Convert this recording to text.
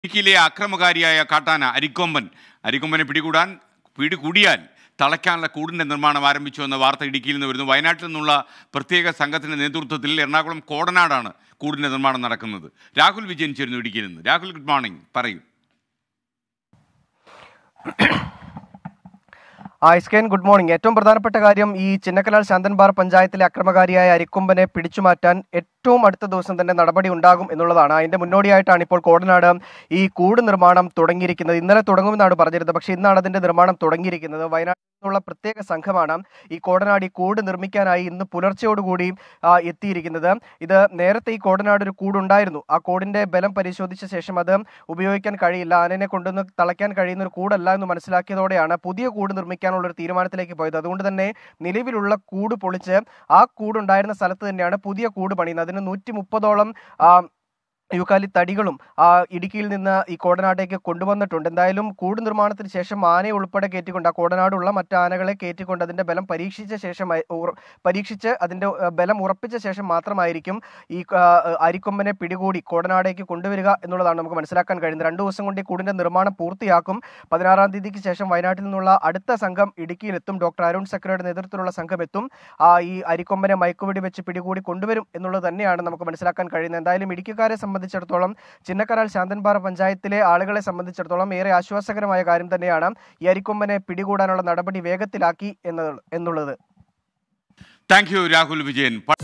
ഇടുക്കിയിലെ അക്രമകാരിയായ കാട്ടാന അരിക്കൊമ്പനെ പിടികൂടിയാൽ തളയ്ക്കാനുള്ള കൂടിൻ്റെ നിർമ്മാണം ആരംഭിച്ചു എന്ന വാർത്ത ഇടുക്കിയിൽ നിന്ന് വരുന്നു. വയനാട്ടിൽ നിന്നുള്ള പ്രത്യേക സംഘത്തിൻ്റെ നേതൃത്വത്തിൽ എറണാകുളം കോടനാടാണ് കൂടിൻ്റെ നിർമ്മാണം നടക്കുന്നത്. രാഹുൽ വിജയൻ ചേരുന്നു ഇടുക്കിയിൽ നിന്ന്. രാഹുൽ, ഗുഡ് മോർണിംഗ്, പറയൂ. ഐസ്കേൻ, ഗുഡ് മോർണിംഗ്. ഏറ്റവും പ്രധാനപ്പെട്ട കാര്യം, ഈ ചിന്നക്കനാൽ ശാന്തൻപാറ പഞ്ചായത്തിലെ അക്രമകാരിയായ അരിക്കൊമ്പനെ പിടിച്ചുമാറ്റാൻ ഏറ്റവും അടുത്ത ദിവസം തന്നെ നടപടി ഉണ്ടാകും എന്നുള്ളതാണ്. അതിന്റെ മുന്നോടിയായിട്ടാണ് ഇപ്പോൾ കോടനാട് ഈ കൂട് നിർമ്മാണം തുടങ്ങിയിരിക്കുന്നത്. ഇന്നലെ തുടങ്ങുമെന്നാണ് പറഞ്ഞിരുന്നത്, പക്ഷേ ഇന്നാണ് അതിന്റെ നിർമ്മാണം തുടങ്ങിയിരിക്കുന്നത്. വയനാട്ടിൽ നിന്നുള്ള പ്രത്യേക സംഘമാണ് ഈ കോടനാട് ഈ കൂട് നിർമ്മിക്കാനായി ഇന്ന് പുലർച്ചയോടുകൂടി എത്തിയിരിക്കുന്നത്. ഇത് നേരത്തെ ഈ കോടനാട് ഒരു കൂടുണ്ടായിരുന്നു. ആ കൂടിന്റെ ബലം പരിശോധിച്ച ശേഷം അത് ഉപയോഗിക്കാൻ കഴിയില്ല, ആനനെ കൊണ്ടുവന്ന് തളയ്ക്കാൻ കഴിയുന്ന ഒരു കൂടല്ല എന്ന് മനസ്സിലാക്കിയതോടെയാണ് പുതിയ കൂട് നിർമ്മിക്കാനുള്ള ഒരു തീരുമാനത്തിലേക്ക് പോയത്. അതുകൊണ്ട് തന്നെ നിലവിലുള്ള കൂട് പൊളിച്ച് ആ കൂടുണ്ടായിരുന്ന സ്ഥലത്ത് തന്നെയാണ് പുതിയ കൂട് പണിയുന്നത്. അതിന് 130ഓളം യൂക്കാലി തടികളും ഇടുക്കിയിൽ നിന്ന് ഈ കോടനാടേക്ക് കൊണ്ടുവന്നിട്ടുണ്ട്. എന്തായാലും കൂട് നിർമ്മാണത്തിന് ശേഷം ആനയെ ഉൾപ്പെടെ കയറ്റിക്കൊണ്ട് ആ കോടനാടുള്ള മറ്റ് ആനകളെ കയറ്റിക്കൊണ്ട് അതിന്റെ ബലം പരീക്ഷിച്ച് അതിന്റെ ബലം ഉറപ്പിച്ച ശേഷം മാത്രമായിരിക്കും ഈ അരിക്കൊമ്പനെ പിടികൂടി കോടനാടേക്ക് കൊണ്ടുവരിക എന്നുള്ളതാണ് നമുക്ക് മനസ്സിലാക്കാൻ കഴിയുന്നത്. 2 ദിവസം കൊണ്ട് ഈ കൂടിന്റെ നിർമ്മാണം പൂർത്തിയാക്കും. 16-ാം തീയതിക്ക് ശേഷം വയനാട്ടിൽ നിന്നുള്ള അടുത്ത സംഘം ഇടുക്കിയിലെത്തും. ഡോക്ടർ അരുൺ സക്രയുടെ നേതൃത്വത്തിലുള്ള സംഘം എത്തും. ഈ അരിക്കൊമ്പനെ മയക്കുവെടി വെച്ച് പിടികൂടി കൊണ്ടുവരും എന്നുള്ളത് തന്നെയാണ് നമുക്ക് മനസ്സിലാക്കാൻ കഴിയുന്നത്. എന്തായാലും ഇടുക്കിക്കാരെ സംബന്ധിച്ചിടത്തോളം, ചിന്നക്കനാൽ ശാന്തൻപാറ പഞ്ചായത്തിലെ ആളുകളെ സംബന്ധിച്ചിടത്തോളം ഏറെ ആശ്വാസകരമായ കാര്യം തന്നെയാണ് ഈ അരിക്കൊമ്പനെ പിടികൂടാനുള്ള നടപടി വേഗത്തിലാക്കി എന്നുള്ളത്. Thank you Rahul Vijayan.